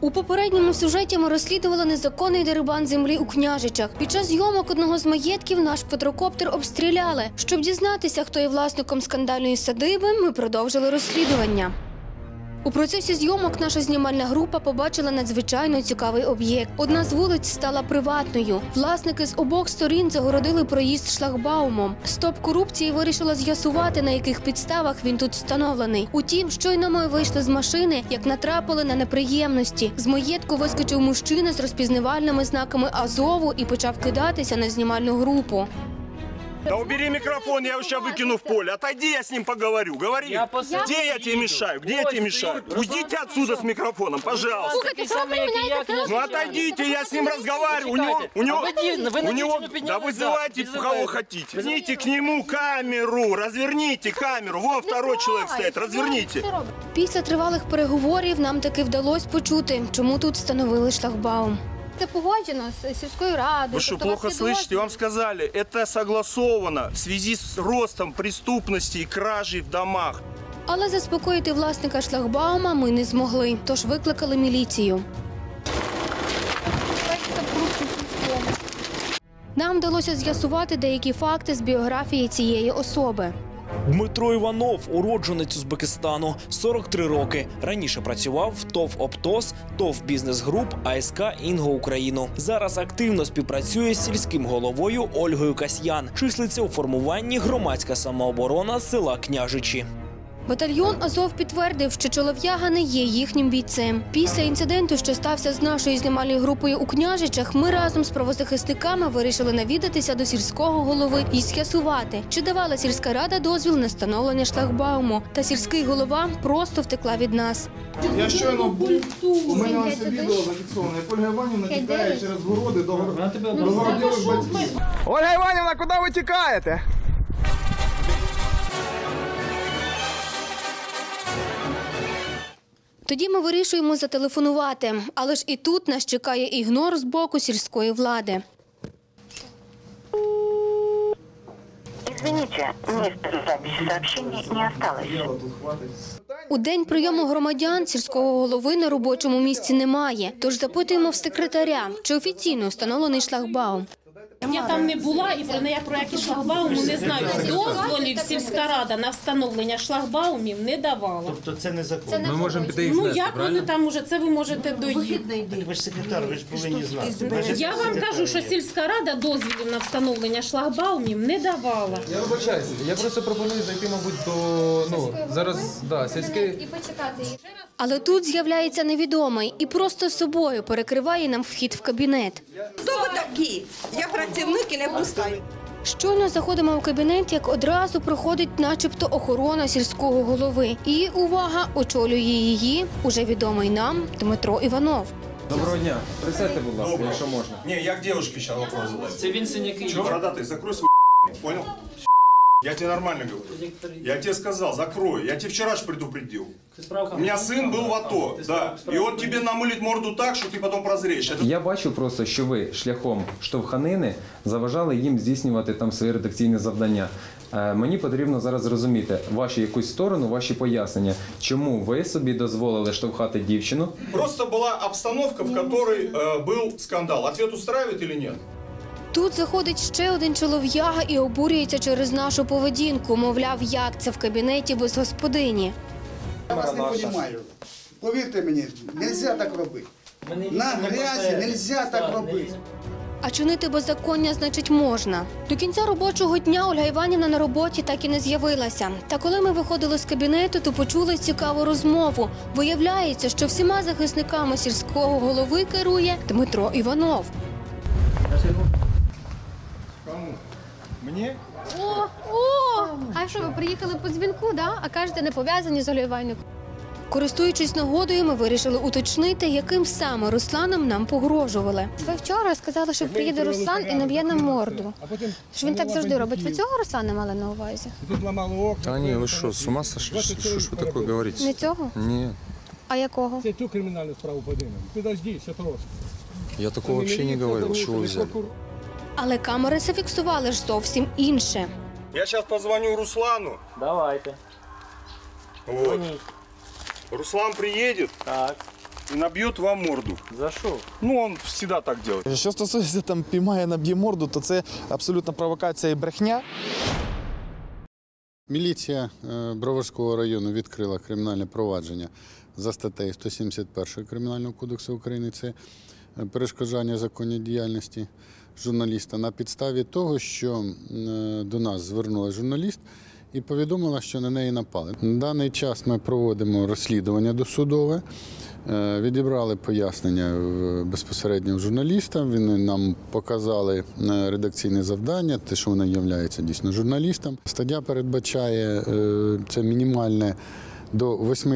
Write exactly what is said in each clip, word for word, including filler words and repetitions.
У попередньому сюжеті ми розслідували незаконний дерибан землі у Княжичах. Під час зйомок одного з маєтків наш квадрокоптер обстріляли. Щоб дізнатися, хто є власником скандальної садиби, ми продовжили розслідування. У процесі зйомок наша знімальна група побачила надзвичайно цікавий об'єкт. Одна з вулиць стала приватною. Власники з обох сторін загородили проїзд шлагбаумом. Стоп корупції вирішила з'ясувати, на яких підставах він тут встановлений. Утім, щойно ми вийшли з машини, як натрапили на неприємності. З маєтку вискочив мужчина з розпізнавальними знаками Азову і почав кидатися на знімальну групу. Да убери микрофон, я его сейчас выкину в поле. Отойди, я с ним поговорю. Говори, я где я тебе мешаю? Где я тебе мешаю? Уйдите отсюда с микрофоном, пожалуйста. Слухайте, що ви мене? Ну отойдите, я с ним разговариваю. У него, у него, у него, да вызывайте кого хотите. Верните к нему камеру, разверните камеру. Вон второй человек стоит, разверните. Після тривалих переговорів нам таки вдалося почути, чому тут встановили шлагбаум. Це погоджено з сільською радою. Вы что, плохо слышите? Вам сказали, это согласовано в связи с ростом преступности и кражей в домах. Але заспокоїти власника шлагбаума ми не змогли, тож викликали міліцію. Нам вдалося з'ясувати деякі факти з біографії цієї особи. Дмитро Іванов – уродженець Узбекистану, сорок три роки. Раніше працював в ТОВ «Оптос», ТОВ «Бізнес-груп», АСК «Інго Україну». Зараз активно співпрацює з сільським головою Ольгою Касьян. Числиться у формуванні громадська самооборона села Княжичі. Батальйон «Азов» підтвердив, що чолов'яга не є їхнім бійцем. Після інциденту, що стався з нашою знімальною групою у Княжичах, ми разом з правозахисниками вирішили навідатися до сільського голови і з'ясувати, чи давала сільська рада дозвіл на встановлення шлагбауму. Та сільський голова просто втекла від нас. Я щойно був, у мене на це відео зафіксоване. Ольга Іванівна тікає через городи до городілих батьків. Ольга Іванівна, куди ви тікаєте? Тоді ми вирішуємо зателефонувати, але ж і тут нас чекає ігнор з боку сільської влади. Извините, места записи сообщений не осталось. У день прийому громадян сільського голови на робочому місці немає. Тож запитуємо в секретаря, чи офіційно встановлений шлагбаум. Я там не була і про неї проєкті шлагбауму не знаю. Дозволів сільська рада на встановлення шлагбаумів не давала. Тобто це незаконно? Ми можемо піти їх Ну знести, як вони там уже, це ви можете доїхати. Ви ж секретар, ви ж повинні знати. Я вам кажу, що сільська рада дозволів на встановлення шлагбаумів не давала. Я вибачаюся, я просто пропоную зайти, мабуть, до, ну, зараз, да, сільський... І почекати їх. Але тут з'являється невідомий і просто собою перекриває нам вхід в кабінет. Хто ви такі? Я працівник і не пускаю. Щойно заходимо у кабінет, як одразу проходить начебто охорона сільського голови. І, увага, очолює її уже відомий нам Дмитро Іванов. Доброго дня. Присядьте, будь ласка, якщо можна. Не, я к девушке сейчас вопрос задаю. Це він синяки. Чего, бородатый, закрой свой понял? Я тебе нормально говорю. Я тебе сказал, закрой. Я тебе вчера же предупредил. У меня сын был в АТО, да. И он тебе намылит морду так, что ты потом прозреешь. Это... Я бачу просто, що ви шляхом штовханини заважали їм здійснювати там свої редакційні завдання. Е, мені потрібно зараз зрозуміти вашу якусь сторону, ваші пояснення. Чому ви собі дозволили штовхати дівчину? Просто была обстановка, в которой э, был скандал. Ответ устраивает или нет? Тут заходить ще один чолов'яга і обурюється через нашу поведінку. Мовляв, як це в кабінеті без господині. Я вас не розумію. Повірте мені, не можна так робити. На грязі не можна так робити. А чинити беззаконня, значить, можна. До кінця робочого дня Ольга Іванівна на роботі так і не з'явилася. Та коли ми виходили з кабінету, то почули цікаву розмову. Виявляється, що всіма захисниками сільського голови керує Дмитро Іванов. Кому? Мне? О, о! А що, ви приїхали по дзвінку, да? А кажете, не пов'язані з Олею Іванівною? Користуючись нагодою, ми вирішили уточнити, яким саме Русланом нам погрожували. Ви вчора сказали, що приїде Руслан і наб'є нам морду. Що він так завжди робить. Ви цього Руслана мали на увазі? Та ні, ви що, з ума сошли? Що ж ви таке говорите? Не цього? Ні. А якого? Це цю кримінальну справу подивимо. Підожди, все просто. Я такого взагалі не говорив, що ви взяли. Але камери зафіксували ж зовсім інше. Я сейчас позвоню Руслану. Давайте. Вот. Руслан приедет. Так. и набьет вам морду. За що? Ну, он всегда так делает. Що стосується там піймає, наб'є морду, то це абсолютно провокація і брехня. Міліція Броварського району відкрила кримінальне провадження за статтею сто сімдесят першої Кримінального кодексу України. Це перешкоджання законній діяльності журналіста на підставі того, що до нас звернулася журналіст і повідомила, що на неї напали. На даний час ми проводимо розслідування досудове, відібрали пояснення безпосередньо в журналіста, вони нам показали редакційне завдання, те, що вона є дійсно журналістом. Стаття передбачає це мінімальне до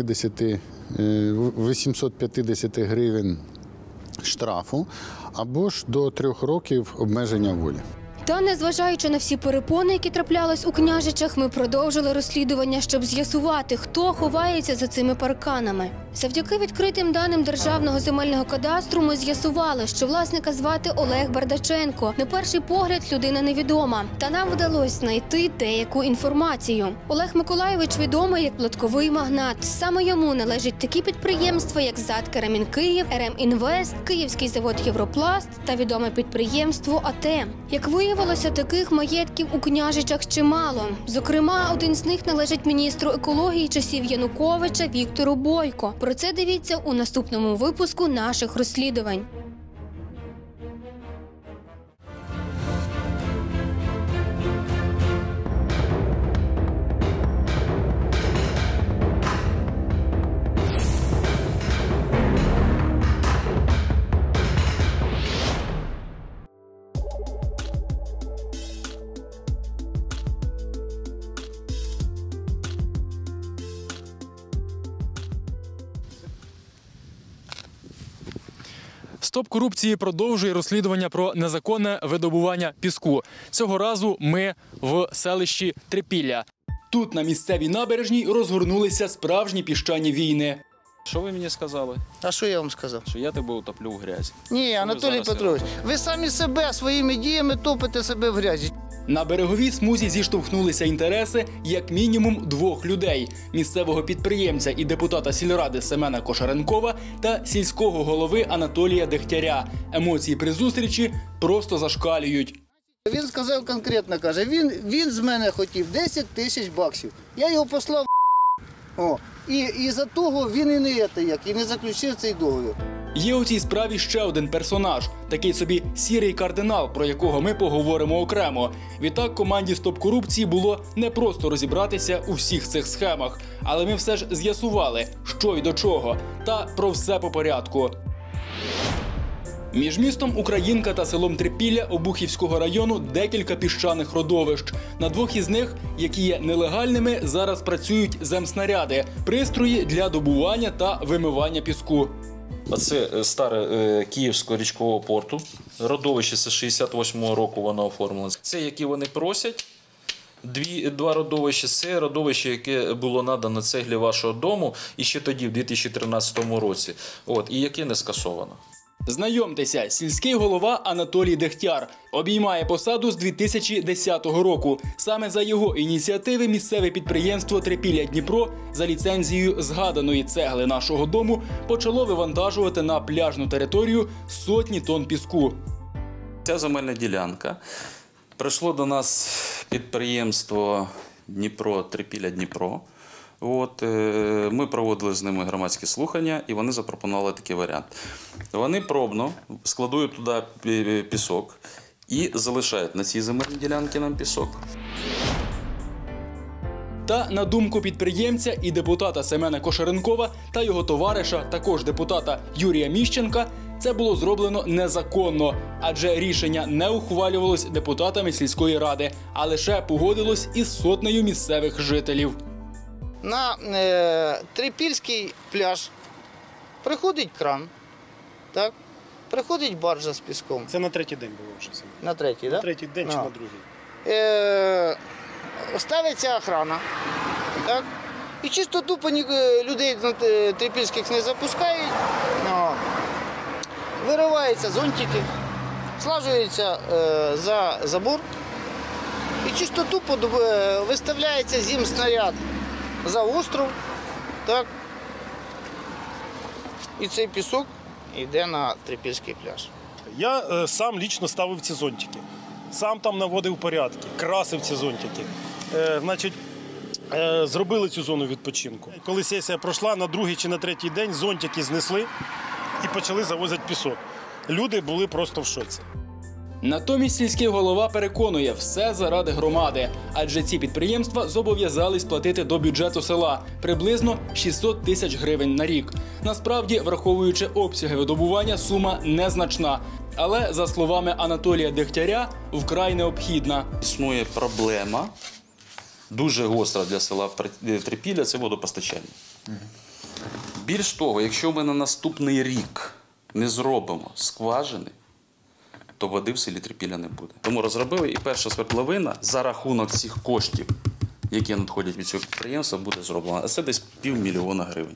вісімсот п'ятдесят гривень штрафу або ж до трьох років обмеження волі. Та, незважаючи на всі перепони, які траплялись у Княжичах, ми продовжили розслідування, щоб з'ясувати, хто ховається за цими парканами. Завдяки відкритим даним Державного земельного кадастру ми з'ясували, що власника звати Олег Бардаченко. На перший погляд людина невідома. Та нам вдалося знайти деяку інформацію. Олег Миколайович відомий як платковий магнат. Саме йому належать такі підприємства, як ЗАД «Керамін Київ», РМ Інвест, Київський завод «Європласт» та відоме підприємство АТ. Як виявилося, таких маєтків у Княжичах чимало. Зокрема, один з них належить міністру екології часів Януковича Віктору Бойко. Про це дивіться у наступному випуску наших розслідувань. Стоп корупції продовжує розслідування про незаконне видобування піску. Цього разу ми в селищі Трипілля. Тут на місцевій набережній розгорнулися справжні піщані війни. Що ви мені сказали? А що я вам сказав? Що я тебе утоплю в грязі. Ні, Анатолій Петрович, ви самі себе своїми діями топите себе в грязі. На береговій смузі зіштовхнулися інтереси як мінімум двох людей – місцевого підприємця і депутата сільради Семена Кошаренкова та сільського голови Анатолія Дегтяря. Емоції при зустрічі просто зашкалюють. Він сказав конкретно, каже, він, він з мене хотів десять тисяч баксів. Я його послав О, і, і за того він і не, це, як, і не заключив цей договір. Є у цій справі ще один персонаж – такий собі сірий кардинал, про якого ми поговоримо окремо. Відтак команді «Стоп корупції» було непросто розібратися у всіх цих схемах. Але ми все ж з'ясували, що й до чого. Та про все по порядку. Між містом Українка та селом Трипілля Обухівського району декілька піщаних родовищ. На двох із них, які є нелегальними, зараз працюють земснаряди – пристрої для добування та вимивання піску. Це старе е, Київського річкового порту. Родовище з шістдесят восьмого року воно оформлено. Це, які вони просять. Дві, два родовища. Це родовище, яке було надано цеглі вашого дому і ще тоді, в дві тисячі тринадцятому році. От, і яке не скасовано. Знайомтеся, сільський голова Анатолій Дегтяр обіймає посаду з дві тисячі десятого року. Саме за його ініціативи місцеве підприємство «Трипілля-Дніпро» за ліцензією згаданої цегли нашого дому почало вивантажувати на пляжну територію сотні тонн піску. Ця земельна ділянка. Прийшло до нас підприємство Дніпро, Трипілля-Дніпро. От, ми проводили з ними громадські слухання, і вони запропонували такий варіант. Вони пробно складують туди пісок і залишають на цій земельній ділянці нам пісок. Та, на думку підприємця і депутата Семена Кошаренкова та його товариша, також депутата Юрія Міщенка, це було зроблено незаконно, адже рішення не ухвалювалось депутатами сільської ради, а лише погодилось із сотнею місцевих жителів. На е, Трипільський пляж приходить кран, так? Приходить баржа з піском. Це на третій день було вже. На третій, так? На третій день чи на другий. Е, ставиться охрана, так? І чистоту людей трипільських не запускають, о, вириваються зонтики, слажуються е, за забор, і чистоту виставляється зімснаряд за остров, так. І цей пісок йде на Трипільський пляж. Я е, сам лічно ставив ці зонтики. Сам там наводив порядки, красив ці зонтики. Е, значить, е, зробили цю зону відпочинку. Коли сесія пройшла, на другий чи на третій день зонтики знесли і почали завозити пісок. Люди були просто в шоці. Натомість сільський голова переконує, все заради громади, адже ці підприємства зобов'язались платити до бюджету села приблизно шістсот тисяч гривень на рік. Насправді, враховуючи обсяги видобування, сума незначна. Але, за словами Анатолія Дегтяря, вкрай необхідна. Існує проблема, дуже гостра для села Трипілля – це водопостачання. Більш того, якщо ми на наступний рік не зробимо скважини, то води в селі Трипілля не буде. Тому розробили, і перша свердловина за рахунок цих коштів, які надходять від цього підприємства, буде зроблена. А це десь півмільйона гривень.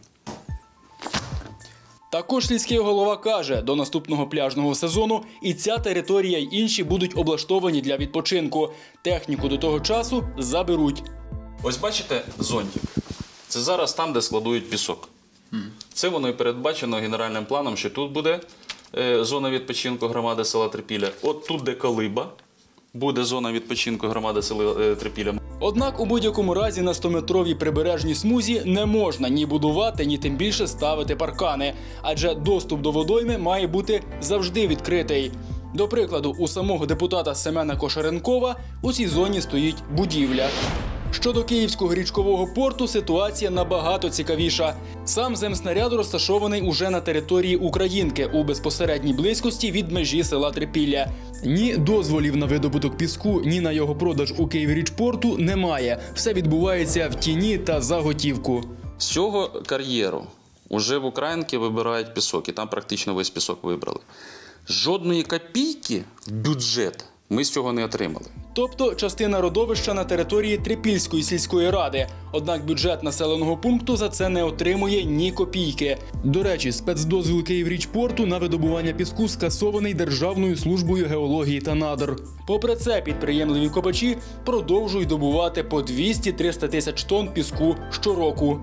Також сільський голова каже, до наступного пляжного сезону і ця територія, й інші будуть облаштовані для відпочинку. Техніку до того часу заберуть. Ось бачите зонтик? Це зараз там, де складують пісок. Це воно і передбачено генеральним планом, що тут буде зона відпочинку громади села Трипілля. От тут, де колиба, буде зона відпочинку громади села Трипілля. Однак у будь-якому разі на стометровій прибережній смузі не можна ні будувати, ні тим більше ставити паркани. Адже доступ до водойми має бути завжди відкритий. До прикладу, у самого депутата Семена Кошаренкова у цій зоні стоїть будівля. Щодо Київського річкового порту ситуація набагато цікавіша. Сам земснаряд розташований уже на території Українки у безпосередній близькості від межі села Трипілля. Ні дозволів на видобуток піску, ні на його продаж у Київрічпорту немає. Все відбувається в тіні та за готівку. З цього кар'єру уже в Українки вибирають пісок, і там практично весь пісок вибрали. Жодної копійки в бюджет ми з цього не отримали. Тобто частина родовища на території Трипільської сільської ради. Однак бюджет населеного пункту за це не отримує ні копійки. До речі, спецдозвіл Київрічпорту на видобування піску скасований Державною службою геології та надр. Попри це, підприємливі копачі продовжують добувати по двісті-триста тисяч тонн піску щороку.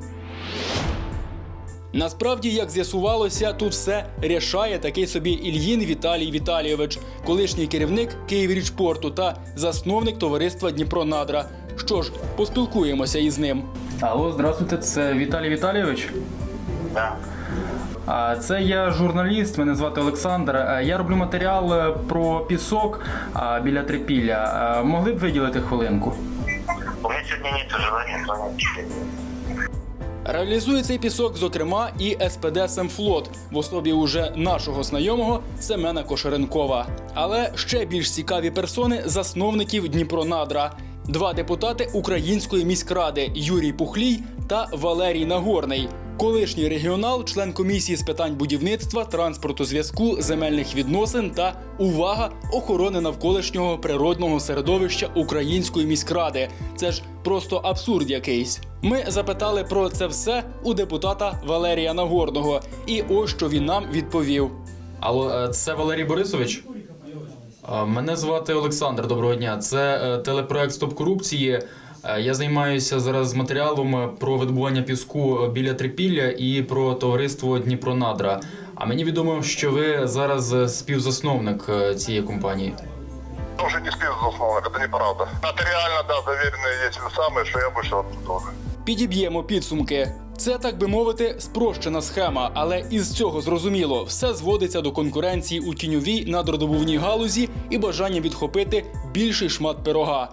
Насправді, як з'ясувалося, тут все рішає такий собі Ільїн Віталій Віталійович, колишній керівник Київрічпорту та засновник товариства Дніпронадра. Що ж, поспілкуємося із ним. Алло, здравствуйте, це Віталій Віталійович? Так. Да. Це я журналіст, мене звати Олександр. Я роблю матеріал про пісок біля Трипілля. Могли б виділити хвилинку? У мене сьогодні немає желання звонити. Реалізує цей пісок, зокрема, і ес пе де «Семфлот» в особі уже нашого знайомого Семена Кошаренкова. Але ще більш цікаві персони – засновників Дніпронадра. Два депутати Української міськради – Юрій Пухлій та Валерій Нагорний. Колишній регіонал, член комісії з питань будівництва, транспорту, зв'язку, земельних відносин та, увага, охорони навколишнього природного середовища Української міськради. Це ж просто абсурд якийсь. Ми запитали про це все у депутата Валерія Нагорного. І ось що він нам відповів. Алло, це Валерій Борисович? Мене звати Олександр, доброго дня. Це телепроект «Стоп корупції». Я займаюся зараз матеріалом про видобування піску біля Трипілля і про товариство Дніпронадра. А мені відомо, що ви зараз співзасновник цієї компанії. Тоже не співзасновник, це неправда. Матеріально, да, завірений є те саме, що я вийшов оттуда. Підіб'ємо підсумки. Це, так би мовити, спрощена схема, але із цього зрозуміло, все зводиться до конкуренції у тіньовій надродобувній галузі і бажання відхопити більший шмат пирога.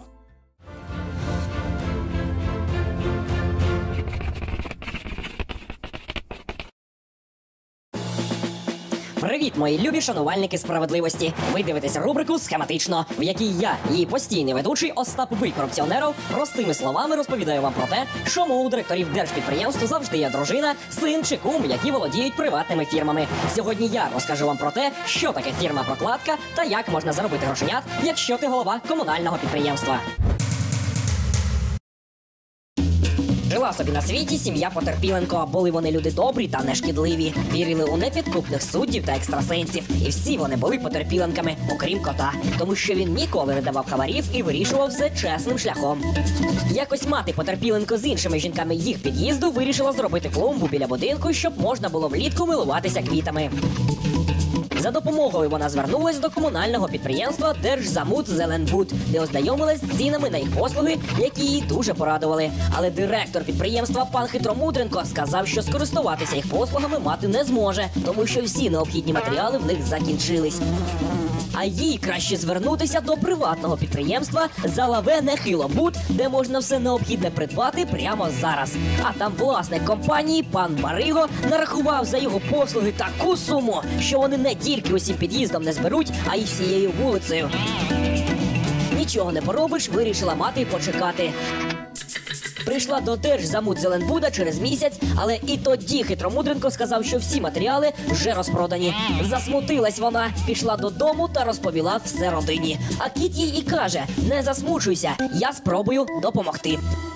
Привіт, мої любі шанувальники справедливості. Ви дивитесь рубрику «Схематично», в якій я, її постійний ведучий Остап Бий корупціонеров, простими словами розповідаю вам про те, чому у директорів держпідприємств завжди є дружина, син чи кум, які володіють приватними фірмами. Сьогодні я розкажу вам про те, що таке фірма-прокладка та як можна заробити грошенят, якщо ти голова комунального підприємства. Жила собі на світі сім'я Потерпіленко. Були вони люди добрі та нешкідливі. Вірили у непідкупних суддів та екстрасенсів. І всі вони були потерпіленками, окрім кота. Тому що він ніколи не давав хабарів і вирішував все чесним шляхом. Якось мати Потерпіленко з іншими жінками їх під'їзду вирішила зробити клумбу біля будинку, щоб можна було влітку милуватися квітами. За допомогою вона звернулась до комунального підприємства «Держзамудзеленбуд», де ознайомилась з цінами на їх послуги, які її дуже порадували. Але директор підприємства пан Хитромудренко сказав, що скористуватися їх послугами мати не зможе, тому що всі необхідні матеріали в них закінчились. А їй краще звернутися до приватного підприємства «Залаве Нехилобуд», де можна все необхідне придбати прямо зараз. А там власник компанії, пан Бариго, нарахував за його послуги таку суму, що вони не тільки усім під'їздом не зберуть, а й всією вулицею. Нічого не поробиш, вирішила мати почекати. Прийшла до Держзамудзеленбуда через місяць, але і тоді Хитромудренко сказав, що всі матеріали вже розпродані. Засмутилась вона, пішла додому та розповіла все родині. А кіт їй і каже: не засмучуйся, я спробую допомогти.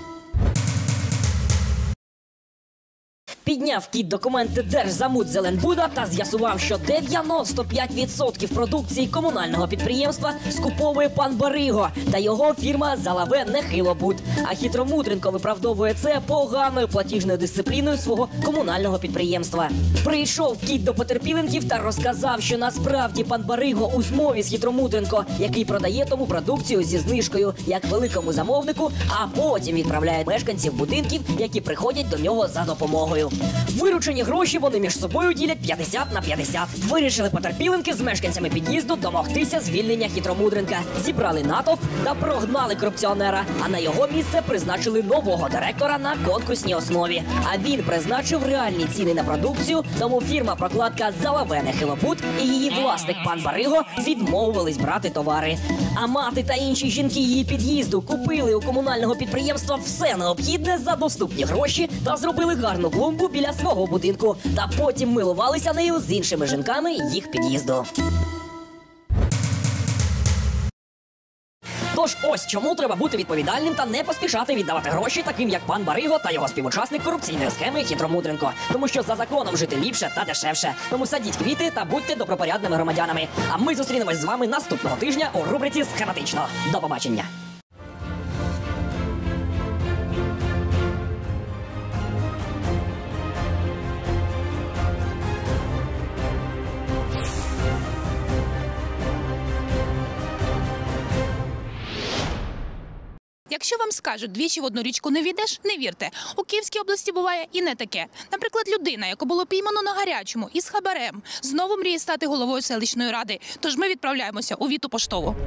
Підняв кіт документи Держзамудзеленбуда та з'ясував, що дев'яносто п'ять відсотків продукції комунального підприємства скуповує пан Бариго та його фірма «Залаве Нехилобуд». А Хитромудренко виправдовує це поганою платіжною дисципліною свого комунального підприємства. Прийшов кіт до Потерпіленків та розказав, що насправді пан Бариго у змові з Хитромудренко, який продає тому продукцію зі знижкою як великому замовнику, а потім відправляє мешканців будинків, які приходять до нього за допомогою. Виручені гроші вони між собою ділять п'ятдесят на п'ятдесят. Вирішили Потерпіленки з мешканцями під'їзду домогтися звільнення Хитромудренка. Зібрали натовп та прогнали корупціонера. А на його місце призначили нового директора на конкурсній основі. А він призначив реальні ціни на продукцію, тому фірма-прокладка «Залаве Нехилобуд» і її власник пан Бариго відмовились брати товари. А мати та інші жінки її під'їзду купили у комунального підприємства все необхідне за доступні гроші та зробили гарну клумбу біля свого будинку, та потім милувалися нею з іншими жінками їх під'їзду. Тож ось чому треба бути відповідальним та не поспішати віддавати гроші таким, як пан Бариго та його співучасник корупційної схеми Хитромудренко. Тому що за законом жити ліпше та дешевше. Тому садіть квіти та будьте добропорядними громадянами. А ми зустрінемось з вами наступного тижня у рубриці «Схематично». До побачення! Якщо вам скажуть, двічі в одну річку не війдеш, не вірте. У Київській області буває і не таке. Наприклад, людина, яку було піймано на гарячому із хабарем, знову мріє стати головою селищної ради. Тож ми відправляємося у Віту Поштову.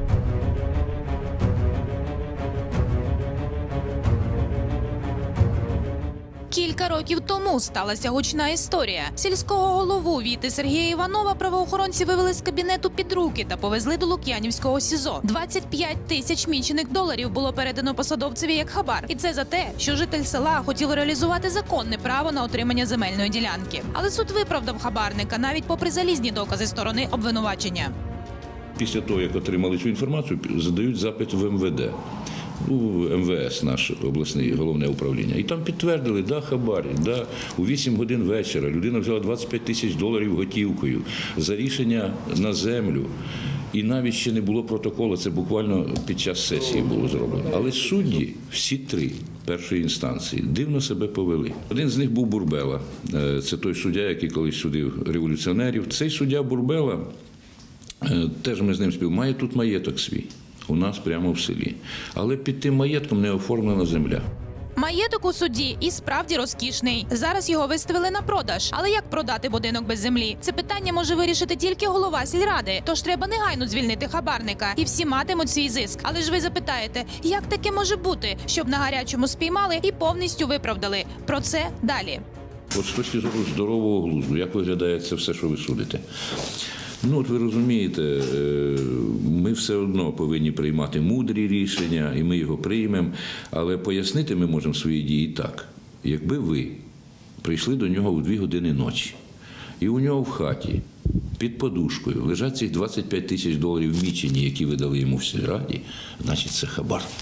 Кілька років тому сталася гучна історія. Сільського голову Віти Сергія Іванова правоохоронці вивели з кабінету під руки та повезли до Лук'янівського СІЗО. двадцять п'ять тисяч мічених доларів було передано посадовцеві як хабар. І це за те, що житель села хотів реалізувати законне право на отримання земельної ділянки. Але суд виправдав хабарника навіть попри залізні докази сторони обвинувачення. Після того, як отримали цю інформацію, задають запит в ем ве де. У ем ве ес, наше обласне головне управління. І там підтвердили, да, хабар, да, у вісім годин вечора людина взяла двадцять п'ять тисяч доларів готівкою за рішення на землю. І навіть ще не було протоколу, це буквально під час сесії було зроблено. Але судді, всі три першої інстанції, дивно себе повели. Один з них був Бурбела, це той суддя, який колись судив революціонерів. Цей суддя Бурбела, теж ми з ним спів, має тут маєток свій. У нас прямо в селі. Але під тим маєтком не оформлена земля. Маєток у суді і справді розкішний. Зараз його виставили на продаж. Але як продати будинок без землі? Це питання може вирішити тільки голова сільради. Тож треба негайно звільнити хабарника. І всі матимуть свій зиск. Але ж ви запитаєте, як таке може бути, щоб на гарячому спіймали і повністю виправдали? Про це далі. От з точки зору здорового глузду, як виглядає це все, що ви судите? Ну, от ви розумієте, ми все одно повинні приймати мудрі рішення, і ми його приймемо, але пояснити ми можемо свої дії так. Якби ви прийшли до нього у дві години ночі, і у нього в хаті під подушкою лежать цих двадцять п'ять тисяч доларів мічені, які ви дали йому в сільраді, значить це хабар.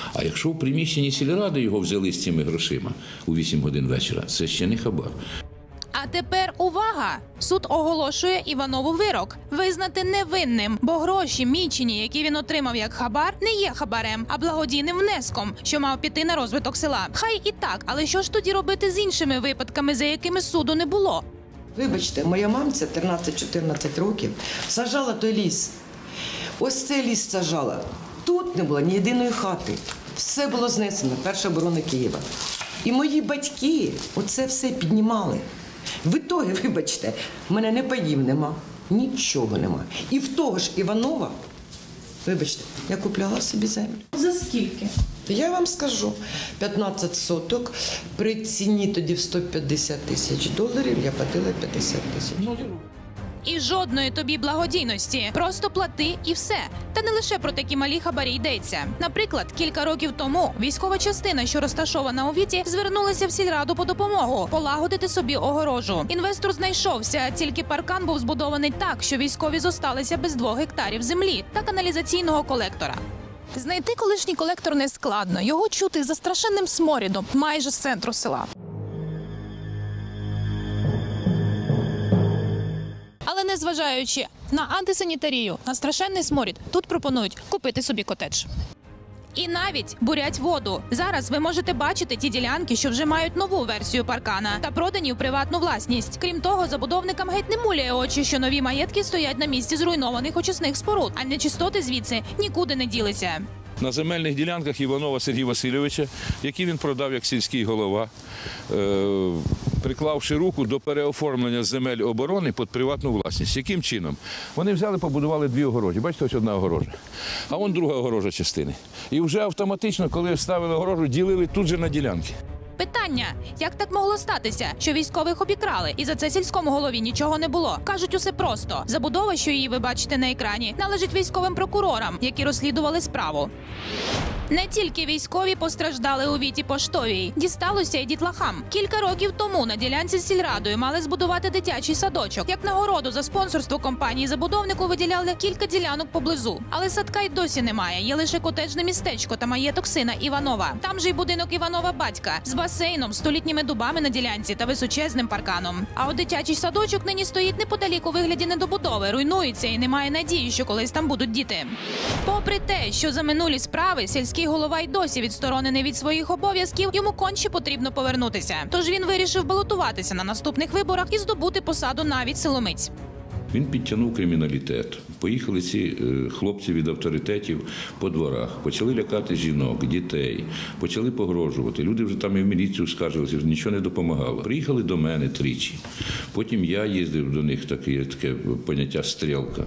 А якщо в приміщенні сільради його взяли з цими грошима у вісім годин вечора, це ще не хабар. А тепер увага! Суд оголошує Іванову вирок – визнати невинним, бо гроші мічені, які він отримав як хабар, не є хабарем, а благодійним внеском, що мав піти на розвиток села. Хай і так, але що ж тоді робити з іншими випадками, за якими суду не було? Вибачте, моя мамця тринадцять-чотирнадцять років саджала той ліс. Ось цей ліс саджала. Тут не було ні єдиної хати. Все було знесено, перша оборона Києва. І мої батьки оце все піднімали. В ітогі, вибачте, в мене не паїв нема, нічого нема. І в того ж Іванова, вибачте, я купляла собі землю. За скільки? Я вам скажу, п'ятнадцять соток, при ціні тоді в сто п'ятдесят тисяч доларів я платила п'ятдесят тисяч. І жодної тобі благодійності. Просто плати і все. Та не лише про такі малі хабарі йдеться. Наприклад, кілька років тому військова частина, що розташована у Віті, звернулася в сільраду по допомогу – полагодити собі огорожу. Інвестор знайшовся, тільки паркан був збудований так, що військові зосталися без двох гектарів землі та каналізаційного колектора. Знайти колишній колектор не складно. Його чути за страшенним сморідом майже з центру села. Але незважаючи на антисанітарію, на страшенний сморід, тут пропонують купити собі котедж. І навіть бурять воду. Зараз ви можете бачити ті ділянки, що вже мають нову версію паркана та продані в приватну власність. Крім того, забудовникам геть не муляє очі, що нові маєтки стоять на місці зруйнованих очисних споруд, а нечистоти звідси нікуди не ділися. На земельних ділянках Іванова Сергія Васильовича, які він продав як сільський голова, е приклавши руку до переоформлення земель оборони під приватну власність. Яким чином? Вони взяли, побудували дві огорожі. Бачите, ось одна огорожа. А вон друга огорожа частини. І вже автоматично, коли вставили огорожу, ділили тут же на ділянки. Питання, як так могло статися, що військових обікрали, і за це сільському голові нічого не було? Кажуть, усе просто. Забудова, що її ви бачите на екрані, належить військовим прокурорам, які розслідували справу. Не тільки військові постраждали у Віті Поштовій. Дісталося й дітлахам. Кілька років тому на ділянці з сільрадою мали збудувати дитячий садочок. Як нагороду за спонсорство компанії-забудовнику виділяли кілька ділянок поблизу. Але садка й досі немає. Є лише котеджне містечко та маєток сина Іванова. Там же й будинок Іванова батька з басейном, столітніми дубами на ділянці та височезним парканом. А от дитячий садочок нині стоїть неподалік у вигляді недобудови, руйнується і немає надії, що колись там будуть діти. Попри те, що за минулі справи сільські Сільський голова й досі відсторонений від своїх обов'язків, йому конче потрібно повернутися. Тож він вирішив балотуватися на наступних виборах і здобути посаду навіть силомиць. Він підтягнув криміналітет. Поїхали ці хлопці від авторитетів по дворах, почали лякати жінок, дітей, почали погрожувати. Люди вже там і в міліцію скаржилися, нічого не допомагало. Приїхали до мене тричі. Потім я їздив до них, таке, таке поняття «стрілка».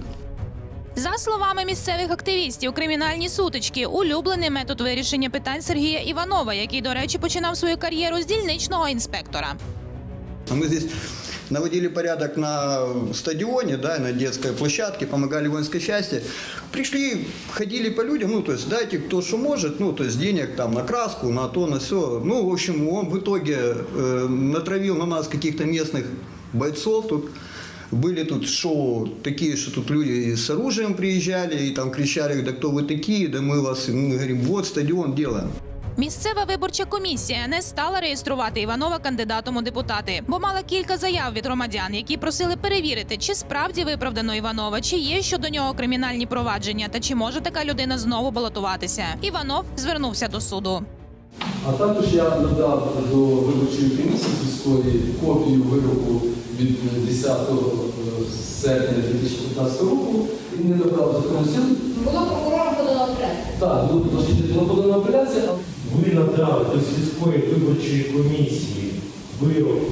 За словами місцевих активістів, кримінальні сутички – улюблений метод вирішення питань Сергія Іванова, який, до речі, починав свою кар'єру з дільничного інспектора. Ми тут наводили порядок на стадионе, да, на детской площадке, помогали воинской части. Пришли, ходили по людям, ну, то есть дайте кто что может, ну, то есть денег там на краску, на то, на все. Ну, в общем, он в итоге э, натравил на нас каких-то местных бойцов тут. Были тут шоу такие, что тут люди с оружием приезжали и там кричали, да кто вы такие, да мы вас, и мы говорим, вот стадион делаем. Місцева виборча комісія не стала реєструвати Іванова кандидатом у депутати, бо мала кілька заяв від громадян, які просили перевірити, чи справді виправдано Іванова, чи є щодо нього кримінальні провадження, та чи може така людина знову балотуватися. Іванов звернувся до суду. А також я надав до виборчої комісії сільської копію вироку від десятого серпня дві тисячі п'ятнадцятого року і не набрав законну силу. Було прокурором подано апеляцію. Так, було подано апеляція. Ви надали до сільської виборчої комісії вирок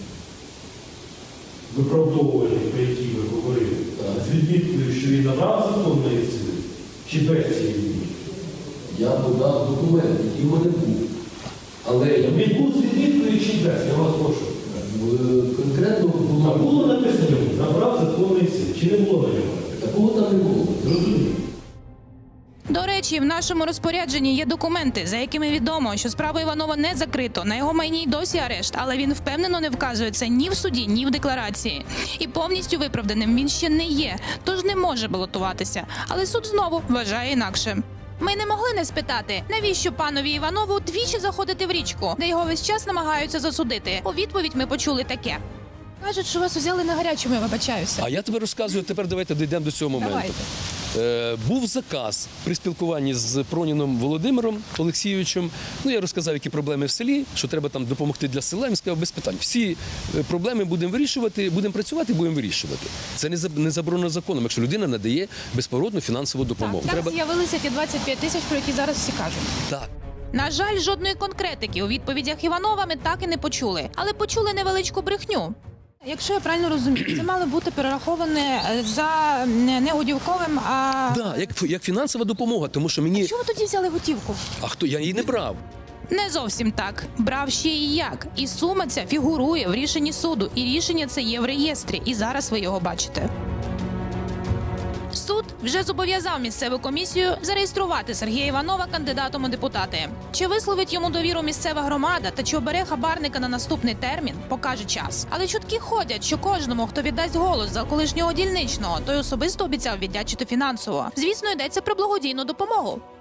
виправдовуваний, про який ви говорили, з відміткою, що він набрав законної сили, чи без цієї відмітки? Я подав документ, який в мене був. Але я не був з відміткою чи без, я вас прошу. Конкретно було... А було написано, набрав законної сили, чи не було на нього? Такого там не було, зрозуміло. До речі, в нашому розпорядженні є документи, за якими відомо, що справу Іванова не закрито, на його майні й досі арешт, але він впевнено не вказується ні в суді, ні в декларації. І повністю виправданим він ще не є, тож не може балотуватися. Але суд знову вважає інакше. Ми не могли не спитати, навіщо панові Іванову двічі заходити в річку, де його весь час намагаються засудити. У відповідь ми почули таке. Кажуть, що вас взяли на гарячому, я вибачаюся. А я тебе розказую, тепер давайте дійдемо до цього моменту. Е, був заказ при спілкуванні з Проніном Володимиром Олексійовичем. Ну, я розказав, які проблеми в селі, що треба там допомогти для села. Він сказав, без питань. Всі проблеми будемо вирішувати, будемо працювати, будемо вирішувати. Це не заборонено законом, якщо людина надає безповоротну фінансову допомогу. Так, треба... так з'явилися ті двадцять п'ять тисяч, про які зараз всі кажуть. Так. На жаль, жодної конкретики у відповідях Іванова ми так і не почули. Але почули невеличку брехню. Якщо я правильно розумію, це мало бути перераховане за не готівковим, а... Так, як, як фінансова допомога, тому що мені... А чому ви тоді взяли готівку? А хто? Я її не брав. Не зовсім так. Брав ще і як. І сума ця фігурує в рішенні суду. І рішення це є в реєстрі. І зараз ви його бачите. Суд вже зобов'язав місцеву комісію зареєструвати Сергія Іванова кандидатом у депутати. Чи висловить йому довіру місцева громада та чи обере хабарника на наступний термін, покаже час. Але чутки ходять, що кожному, хто віддасть голос за колишнього дільничного, той особисто обіцяв віддячити фінансово. Звісно, йдеться про благодійну допомогу.